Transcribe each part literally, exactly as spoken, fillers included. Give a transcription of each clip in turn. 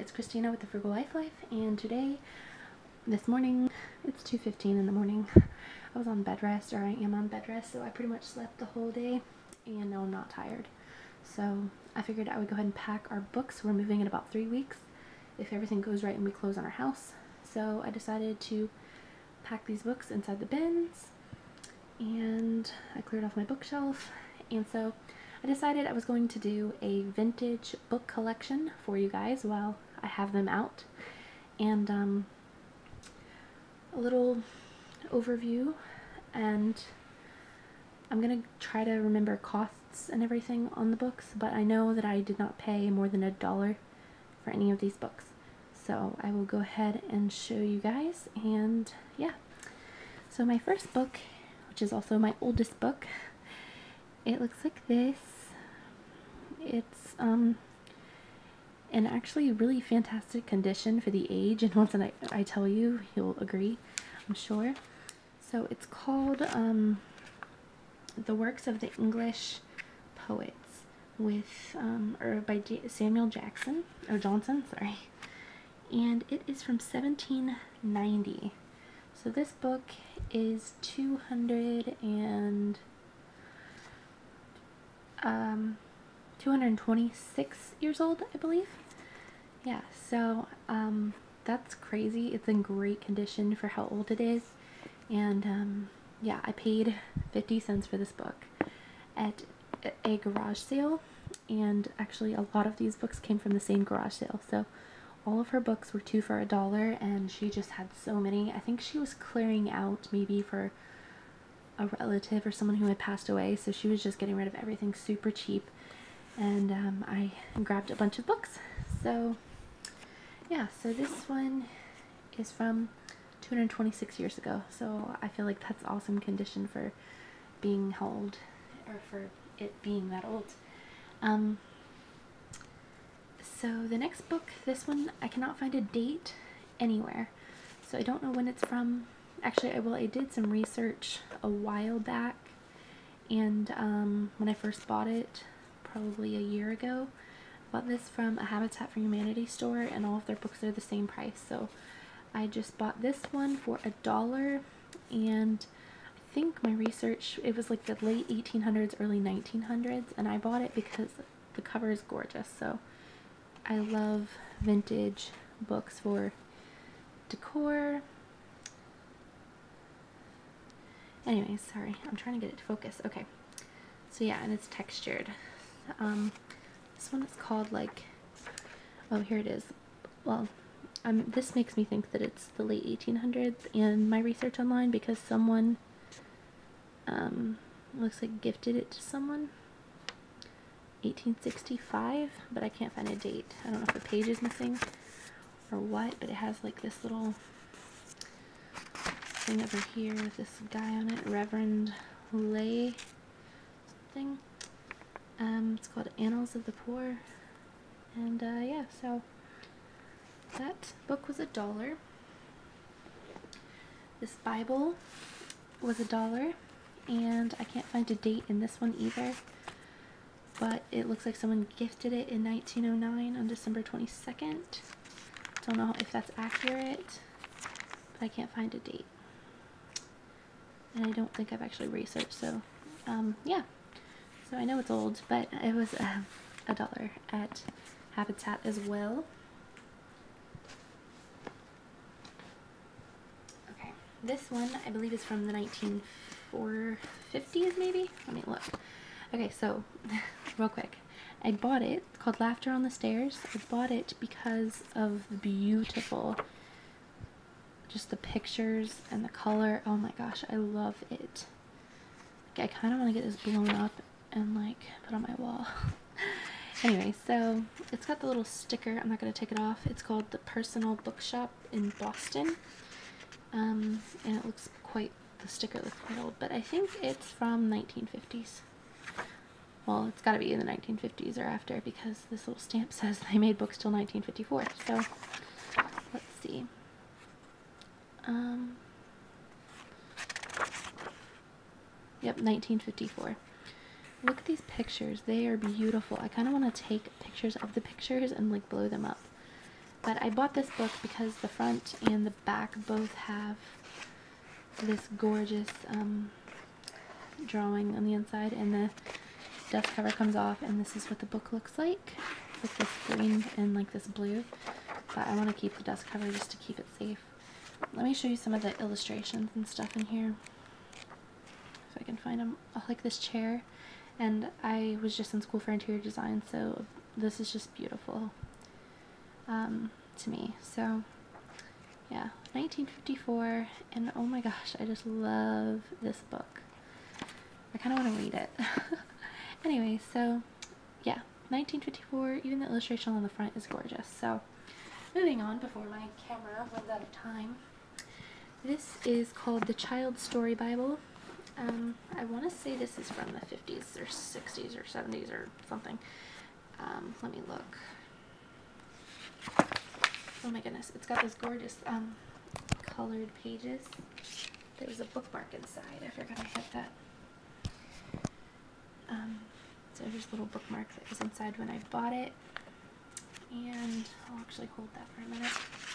it's Christina with the Frugal Life Life, and today, this morning, it's two fifteen in the morning. I was on bed rest, or I am on bed rest, so I pretty much slept the whole day, and now I'm not tired. So I figured I would go ahead and pack our books. We're moving in about three weeks, if everything goes right and we close on our house. So I decided to pack these books inside the bins, and I cleared off my bookshelf, and so I decided I was going to do a vintage book collection for you guys while I have them out, and um, a little overview, and I'm gonna try to remember costs and everything on the books, but I know that I did not pay more than a dollar for any of these books, so I will go ahead and show you guys. And yeah, so my first book, which is also my oldest book, it looks like this. It's um in actually really fantastic condition for the age, and once I, I tell you, you'll agree, I'm sure. So it's called um The Works of the English Poets, with um or by J Samuel Jackson or Johnson, sorry, and it is from seventeen ninety. So this book is two hundred and um two hundred twenty-six years old, I believe. Yeah, so um that's crazy. It's in great condition for how old it is, and um yeah, I paid fifty cents for this book at a garage sale, and actually a lot of these books came from the same garage sale, so all of her books were two for a dollar, and she just had so many. I think she was clearing out maybe for a relative or someone who had passed away, so she was just getting rid of everything super cheap, and um, I grabbed a bunch of books. So yeah, so this one is from two hundred twenty-six years ago, so I feel like that's awesome condition for being how old, or for it being that old. Um, so the next book, this one, I cannot find a date anywhere, so I don't know when it's from. Actually, I, well, I did some research a while back, and um, when I first bought it, probably a year ago, I bought this from a Habitat for Humanity store, and all of their books are the same price, so I just bought this one for a dollar, and I think my research, it was like the late eighteen hundreds, early nineteen hundreds, and I bought it because the cover is gorgeous. So I love vintage books for decor. Anyway, sorry, I'm trying to get it to focus. Okay, so yeah, and it's textured. Um, this one is called, like, oh, here it is. Well, um, this makes me think that it's the late eighteen hundreds in my research online, because someone, um, looks like gifted it to someone, eighteen sixty-five, but I can't find a date. I don't know if a page is missing or what, but it has like this little thing over here with this guy on it, Reverend Lay something. Um, it's called Annals of the Poor, and uh, yeah, so that book was a dollar. This Bible was a dollar, and I can't find a date in this one either, but it looks like someone gifted it in nineteen oh nine on December twenty-second. Don't know if that's accurate, but I can't find a date, and I don't think I've actually researched, so um, yeah. So I know it's old, but it was uh, a dollar at Habitat as well. Okay, this one I believe is from the nineteen fifties, maybe? Let me look. Okay, so real quick, I bought it. It's called Laughter on the Stairs. I bought it because of the beautiful, just the pictures and the color. Oh my gosh, I love it. I kind of want to get this blown up and like put on my wall. Anyway, so it's got the little sticker. I'm not going to take it off. It's called The Personal Bookshop in Boston. Um, and it looks quite, the sticker looks quite old, but I think it's from nineteen fifties. Well, it's got to be in the nineteen fifties or after, because this little stamp says they made books till nineteen fifty-four. So let's see. Um, yep, nineteen fifty-four. Look at these pictures. They are beautiful. I kind of want to take pictures of the pictures and like blow them up. But I bought this book because the front and the back both have this gorgeous um, drawing on the inside, and the dust cover comes off, and this is what the book looks like. Like this green and like this blue. But I want to keep the dust cover just to keep it safe. Let me show you some of the illustrations and stuff in here. If I can find them. I like this chair. And I was just in school for interior design, so this is just beautiful um, to me. So yeah, nineteen fifty-four, and oh my gosh, I just love this book. I kind of want to read it. Anyway, so yeah, nineteen fifty-four, even the illustration on the front is gorgeous. So moving on before my camera runs out of time. This is called The Child's Story Bible. Um, I want to say this is from the fifties or sixties or seventies or something. Um, let me look. Oh my goodness, it's got those gorgeous um, colored pages. There was a bookmark inside. I forgot I had that. Um, so there's a little bookmark that was inside when I bought it. And I'll actually hold that for a minute.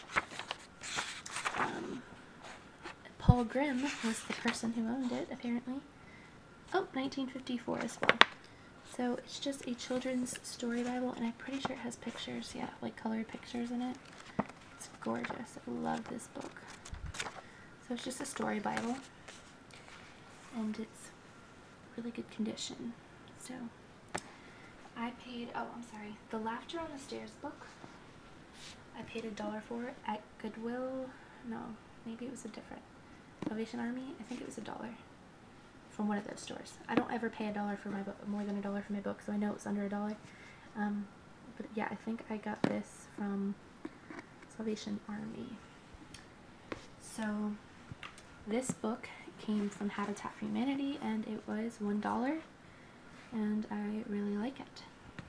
Um, Paul Grimm was the person who owned it, apparently. Oh, nineteen fifty-four as well. So it's just a children's story Bible, and I'm pretty sure it has pictures, yeah, like colored pictures in it. It's gorgeous. I love this book. So it's just a story Bible, and it's really good condition. So I paid, oh, I'm sorry, the Laughter on the Stairs book, I paid a dollar for it at Goodwill. No, maybe it was a different Salvation Army. I think it was a dollar from one of those stores. I don't ever pay a dollar for my book, more than a dollar for my book, so I know it's under a dollar. Um, but yeah, I think I got this from Salvation Army. So this book came from Habitat for Humanity, and it was one dollar, and I really like it.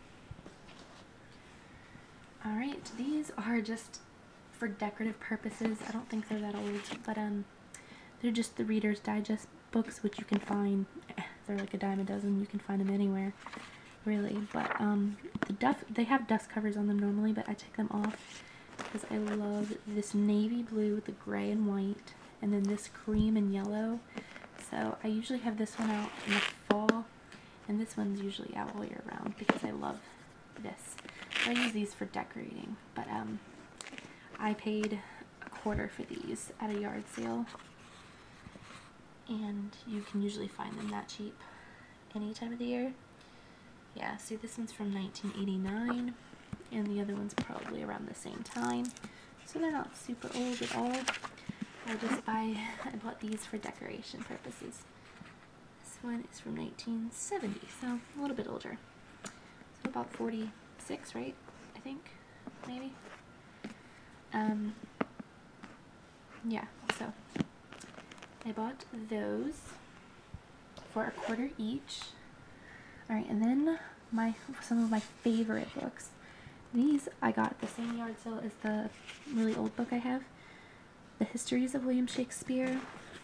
Alright, these are just for decorative purposes. I don't think they're that old, but um, they're just the Reader's Digest books, which you can find. They're like a dime a dozen. You can find them anywhere, really. But um, the duff they have dust covers on them normally, but I take them off because I love this navy blue with the gray and white, and then this cream and yellow. So I usually have this one out in the fall, and this one's usually out all year round because I love this. I use these for decorating, but um, I paid a quarter for these at a yard sale, and you can usually find them that cheap any time of the year. Yeah, see, this one's from nineteen eighty-nine, and the other one's probably around the same time, so they're not super old at all. I just buy, I bought these for decoration purposes. This one is from nineteen seventy, so a little bit older. So about forty-six, right? I think, maybe. Um, yeah, so I bought those for a quarter each. Alright, and then my some of my favorite books. These I got at the same yard sale as the really old book I have. The Histories of William Shakespeare.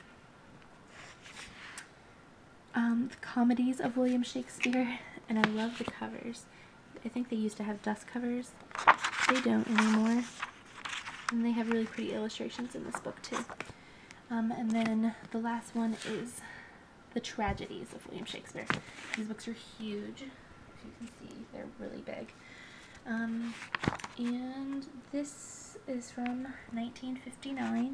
Um, the Comedies of William Shakespeare. And I love the covers. I think they used to have dust covers. They don't anymore. And they have really pretty illustrations in this book too. Um, and then the last one is The Tragedies of William Shakespeare. These books are huge. As you can see, they're really big. Um, and this is from nineteen fifty-nine,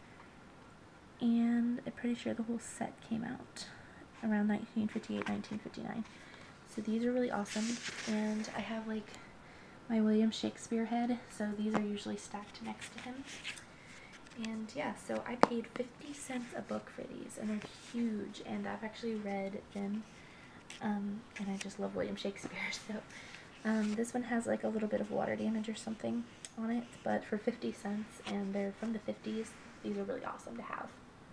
and I'm pretty sure the whole set came out around nineteen fifty-eight, nineteen fifty-nine. So these are really awesome, and I have like my William Shakespeare head, so these are usually stacked next to him. And yeah, so I paid fifty cents a book for these, and they're huge, and I've actually read them, um, and I just love William Shakespeare, so um, this one has like a little bit of water damage or something on it, but for fifty cents, and they're from the fifties, these are really awesome to have.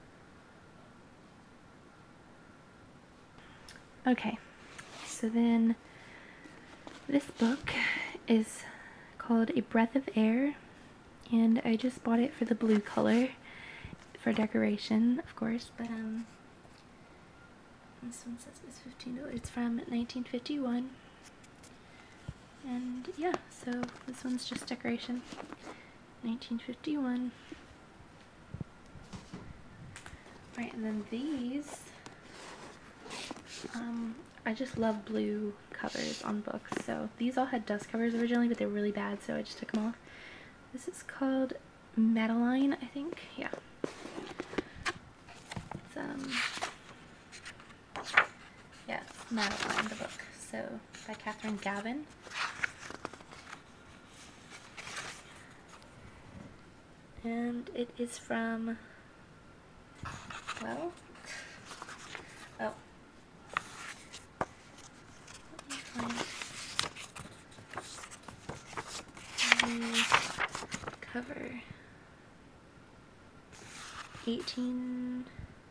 Okay, so then this book is called A Breath of Air, and I just bought it for the blue color for decoration, of course, but um, this one says it's fifteen dollars. It's from nineteen fifty-one, and yeah, so this one's just decoration. nineteen fifty-one. Right, and then these, um, I just love blue covers on books. So these all had dust covers originally, but they were really bad, so I just took them off. This is called Madeline, I think. Yeah. It's, um, yeah, it's Madeline, the book. So, by Catherine Gavin. And it is from, well, oh, let me find the cover. eighteen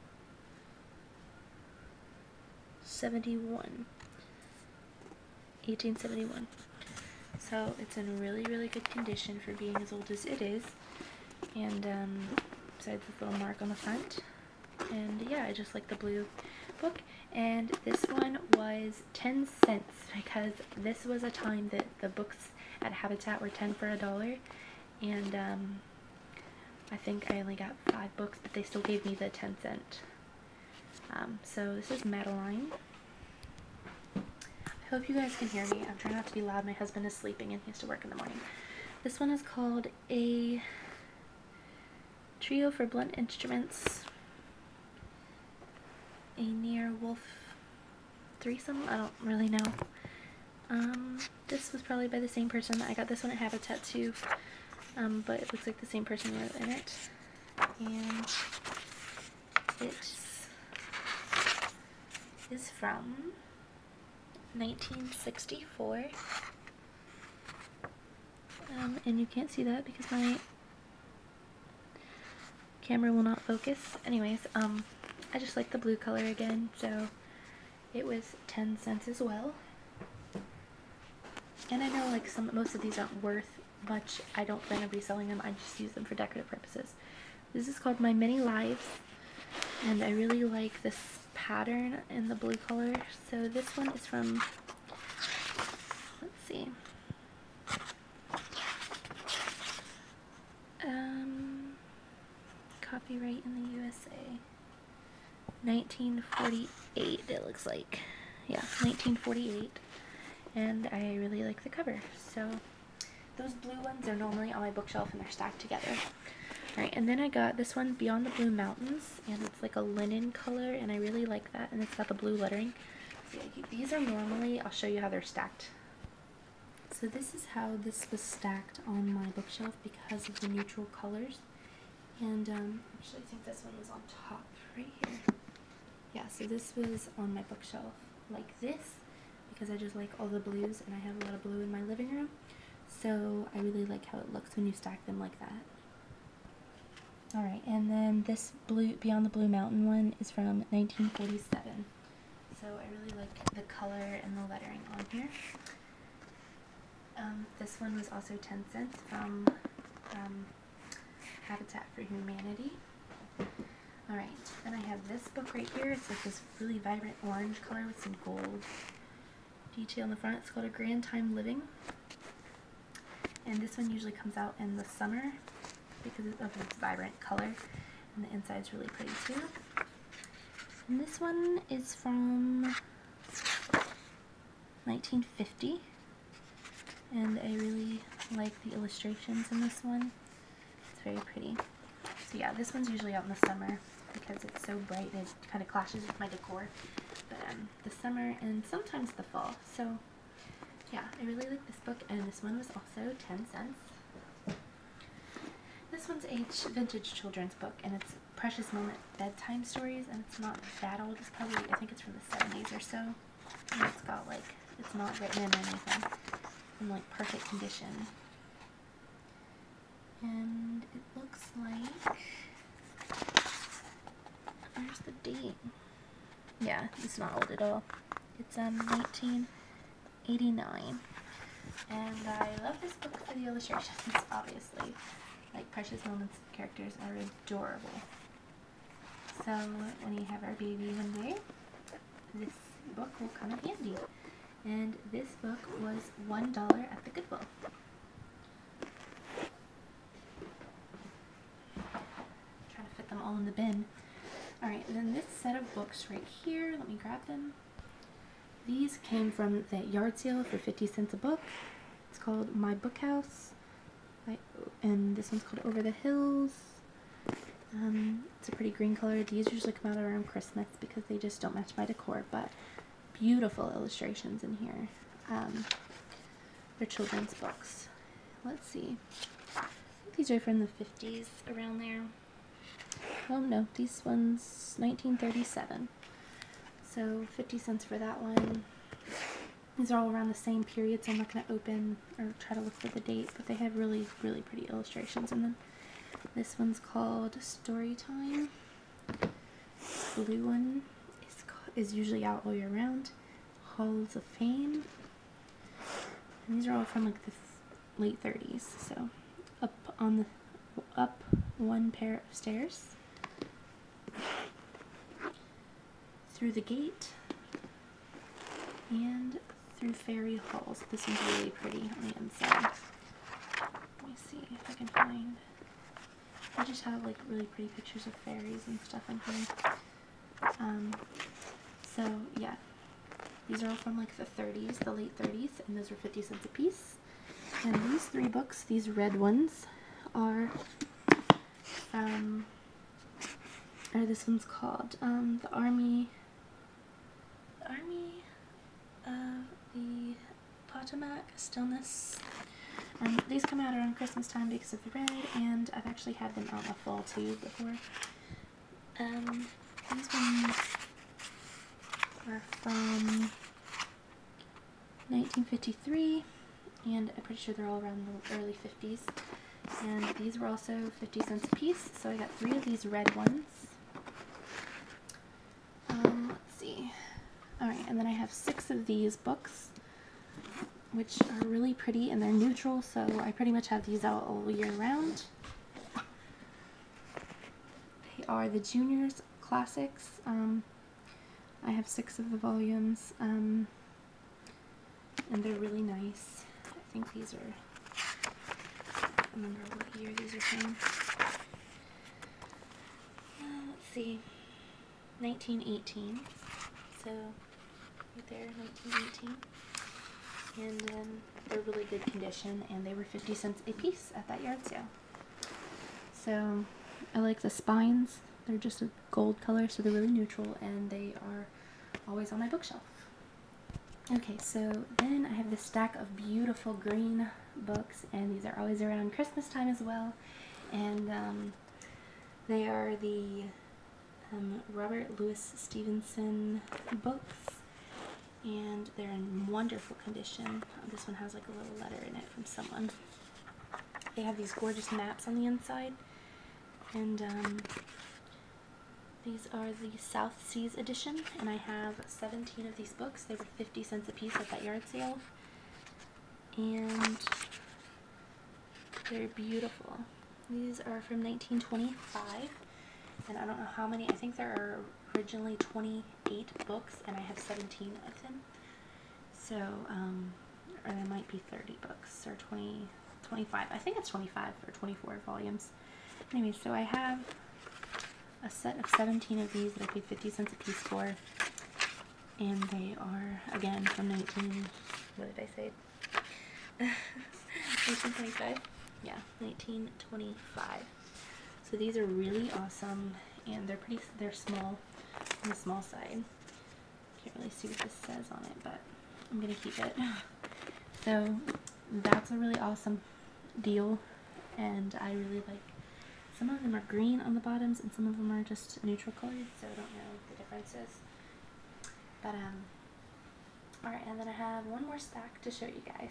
seventy-one. eighteen seventy-one. So it's in really, really good condition for being as old as it is. And um, besides this little mark on the front. And yeah, I just like the blue book. And this one was ten cents because this was a time that the books at Habitat were ten for a dollar. And um, I think I only got five books, but they still gave me the ten cent. Um, so this is Madeline. I hope you guys can hear me. I'm trying not to be loud. My husband is sleeping and he has to work in the morning. This one is called A Trio for Blunt Instruments. A Near Wolf Threesome? I don't really know. Um, this was probably by the same person. I got this one at Habitat too. Um, but it looks like the same person wrote in it. And it is from nineteen sixty-four. Um, and you can't see that because my camera will not focus. Anyways, um, I just like the blue color again, so it was ten cents as well. And I know like some most of these aren't worth much. I don't plan on reselling them. I just use them for decorative purposes. This is called My Many Lives, and I really like this pattern in the blue color. So this one is from, let's see, um, copyright in the U S A, nineteen forty-eight it looks like. Yeah, nineteen forty-eight. And I really like the cover. So those blue ones are normally on my bookshelf and they're stacked together. Alright, and then I got this one, Beyond the Blue Mountains, and it's like a linen color, and I really like that, and it's got the blue lettering. So yeah, these are normally, I'll show you how they're stacked. So this is how this was stacked on my bookshelf because of the neutral colors. And um, actually I think this one was on top right here. Yeah, so this was on my bookshelf like this because I just like all the blues, and I have a lot of blue in my living room. So I really like how it looks when you stack them like that. Alright, and then this blue Beyond the Blue Mountain one is from nineteen forty-seven. So I really like the color and the lettering on here. Um, this one was also ten cents from um, Habitat for Humanity. Alright, then I have this book right here. It's like this really vibrant orange color with some gold detail in the front. It's called A Grand Time Living. And this one usually comes out in the summer because of its vibrant color. And the inside's really pretty too. And this one is from nineteen fifty. And I really like the illustrations in this one. It's very pretty. So yeah, this one's usually out in the summer because it's so bright and it kind of clashes with my decor. But um, the summer and sometimes the fall. So yeah, I really like this book, and this one was also ten cents. This one's a vintage children's book, and it's Precious Moment Bedtime Stories, and it's not that old. It's probably, I think it's from the seventies or so. And it's got like, it's not written in or anything. In like perfect condition. And it looks like, where's the date? Yeah, it's not old at all. It's um nineteen eighty-nine. And I love this book for the illustrations, obviously. Like, Precious Moments characters are adorable. So when you have our baby one day, this book will come in handy. And this book was one dollar at the Goodwill. on the bin. Alright, and then this set of books right here, let me grab them. These came from the yard sale for fifty cents a book. It's called My Book House, and this one's called Over the Hills. Um, it's a pretty green color. These usually come out around Christmas because they just don't match my decor, but beautiful illustrations in here. Um, they're children's books. Let's see. I think these are from the fifties, around there. Oh no, these one's nineteen thirty-seven. So fifty cents for that one. These are all around the same period, so I'm not going to open or try to look for the date, but they have really, really pretty illustrations in them. This one's called Story Time. This blue one is, is usually out all year round. Halls of Fame. And these are all from like the late thirties, so up on the up one pair of stairs, through the gate, and through fairy halls. This one's really pretty on the inside. Let me see if I can find. I just have like really pretty pictures of fairies and stuff in here. Um, so yeah, these are all from like the thirties, the late thirties, and those are fifty cents a piece. And these three books, these red ones, are um, or this one's called um, the Army, the Army of the Potomac Stillness. And these come out around Christmas time because of the red, and I've actually had them out in the fall too before. Um, these ones are from nineteen fifty-three, and I'm pretty sure they're all around the early fifties. And these were also fifty cents a piece, so I got three of these red ones. Um, let's see. Alright, and then I have six of these books, which are really pretty, and they're neutral, so I pretty much have these out all year round. They are the Juniors Classics. Um, I have six of the volumes, um, and they're really nice. I think these are, I don't remember what year these are from. Uh, let's see, nineteen eighteen, so right there, nineteen eighteen. And um, they're really good condition, and they were fifty cents a piece at that yard sale. So I like the spines. They're just a gold color, so they're really neutral, and they are always on my bookshelf. Okay, so then I have this stack of beautiful green books, and these are always around Christmas time as well. And um, they are the um, Robert Louis Stevenson books. And they're in wonderful condition. This one has like a little letter in it from someone. They have these gorgeous maps on the inside. And um, these are the South Seas edition. And I have seventeen of these books. They were fifty cents a piece at that yard sale. And they're beautiful. These are from nineteen twenty-five. And I don't know how many. I think there are originally twenty-eight books, and I have seventeen of them. So, um, or there might be thirty books, or twenty, twenty-five. I think it's twenty-five or twenty-four volumes. Anyway, so I have a set of seventeen of these that I paid fifty cents a piece for. And they are, again, from nineteen, what did I say? nineteen twenty-five? Yeah, nineteen twenty-five. So these are really awesome, and they're pretty, they're small, on the small side. Can't really see what this says on it, but I'm gonna keep it. So that's a really awesome deal, and I really like, some of them are green on the bottoms, and some of them are just neutral colored, so I don't know the differences. But, um, alright, and then I have one more stack to show you guys.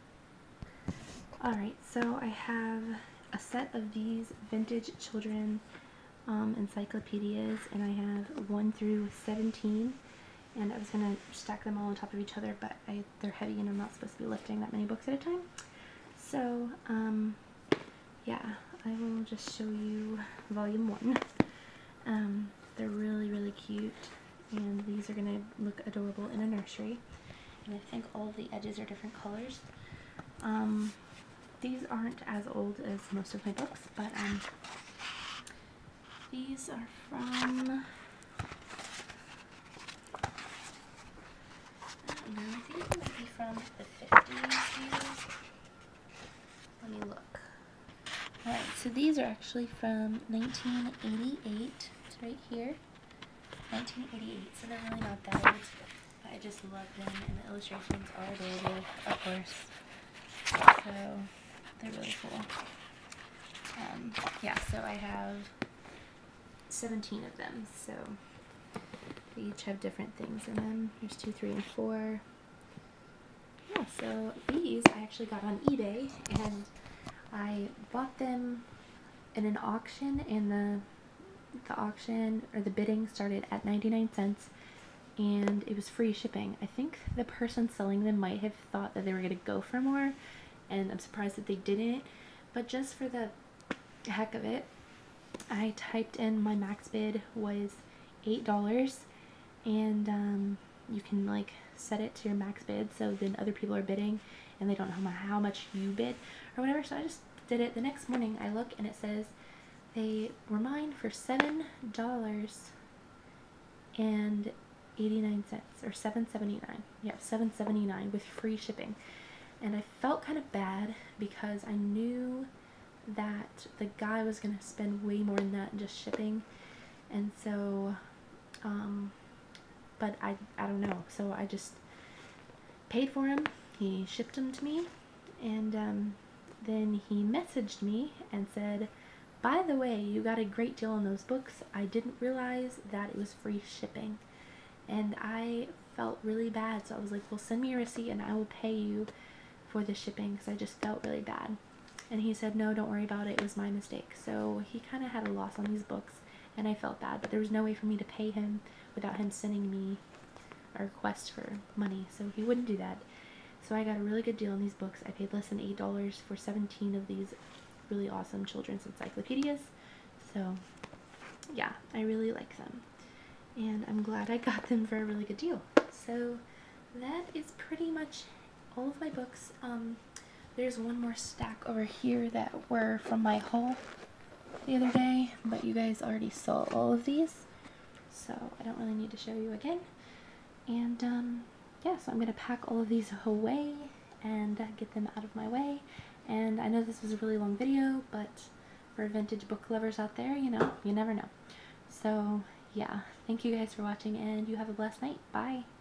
Alright, so I have a set of these vintage children um, encyclopedias, and I have one through seventeen, and I was going to stack them all on top of each other, but I, they're heavy and I'm not supposed to be lifting that many books at a time. So, um, yeah, I will just show you volume one. Um, they're really, really cute, and these are going to look adorable in a nursery, and I think all of the edges are different colors. Um, These aren't as old as most of my books, but um, these are from, I don't know, I think they might be from the fifties maybe. Let me look. Alright, so these are actually from nineteen eighty-eight. It's right here. nineteen eighty-eight, so they're really not that old. I just love them, and the illustrations are adorable, of course. So, they're really cool. Um, yeah, so I have seventeen of them, so they each have different things in them. There's two, three, and four. Yeah, so these I actually got on eBay, and I bought them in an auction, and the the auction, or the bidding, started at ninety-nine cents, and it was free shipping. I think the person selling them might have thought that they were going to go for more, and I'm surprised that they didn't, but just for the heck of it, I typed in my max bid was eight dollars, and um, you can like set it to your max bid, so then other people are bidding and they don't know how much you bid or whatever, so I just did it. The next morning I look and it says they were mine for seven dollars and eighty-nine cents, or seven seventy-nine. Yeah, seven seventy-nine with free shipping. And I felt kind of bad because I knew that the guy was going to spend way more than that in just shipping. And so, um, but I, I don't know. So I just paid for him. He shipped them to me. And um, then he messaged me and said, by the way, you got a great deal on those books. I didn't realize that it was free shipping. And I felt really bad. So I was like, well, send me a receipt and I will pay you for the shipping, because I just felt really bad. And he said, no, don't worry about it. It was my mistake. So he kind of had a loss on these books, and I felt bad. But there was no way for me to pay him without him sending me a request for money. So he wouldn't do that. So I got a really good deal on these books. I paid less than eight dollars for seventeen of these really awesome children's encyclopedias. So yeah, I really like them, and I'm glad I got them for a really good deal. So that is pretty much all of my books. Um, there's one more stack over here that were from my haul the other day, but you guys already saw all of these, so I don't really need to show you again. And um, yeah, so I'm going to pack all of these away and uh, get them out of my way. And I know this was a really long video, but for vintage book lovers out there, you know, you never know. So yeah, thank you guys for watching, and you have a blessed night. Bye!